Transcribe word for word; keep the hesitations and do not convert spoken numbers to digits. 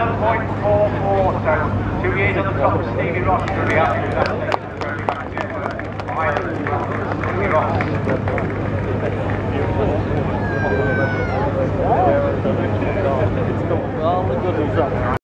one point four four, so two years on the top. Stevie Ross is going to be happy with that. Stevie Ross. Well, the good news